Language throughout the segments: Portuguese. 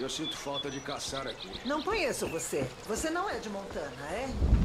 sinto falta de caçar aqui. Não conheço você. Você não é de Montana, é?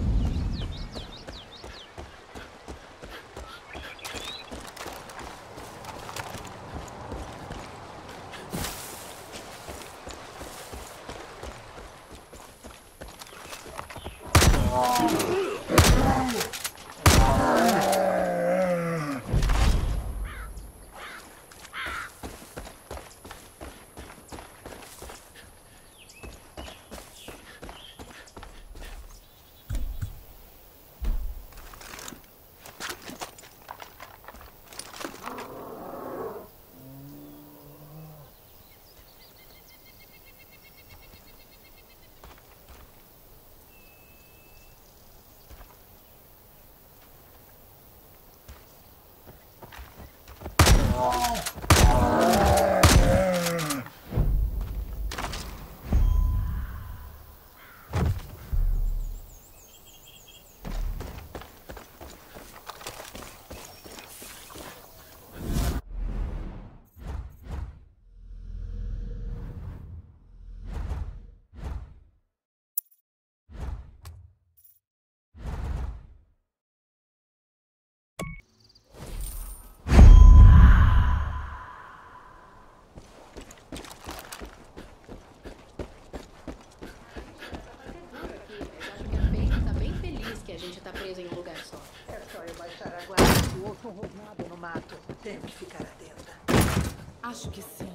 A gente tá preso em um lugar só. É só eu baixar a guarda e o outro roubado no mato. Tenho que ficar atenta. Acho que sim.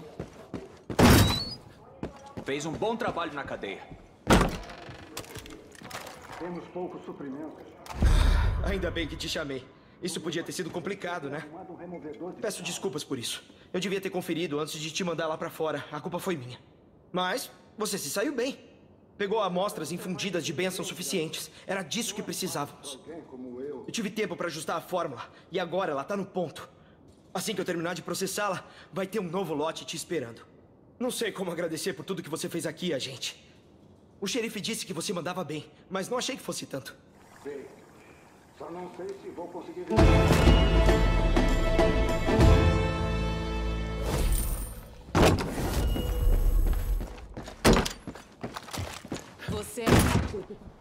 Fez um bom trabalho na cadeia. Temos poucos suprimentos. Ainda bem que te chamei. Isso podia ter sido complicado, né? Peço desculpas por isso. Eu devia ter conferido antes de te mandar lá pra fora. A culpa foi minha. Mas você se saiu bem. Pegou amostras infundidas de bênçãos suficientes. Era disso que precisávamos. Eu tive tempo para ajustar a fórmula. E agora ela tá no ponto. Assim que eu terminar de processá-la, vai ter um novo lote te esperando. Não sei como agradecer por tudo que você fez aqui, agente. O xerife disse que você mandava bem, mas não achei que fosse tanto. Sei. Só não sei se vou conseguir... Você é...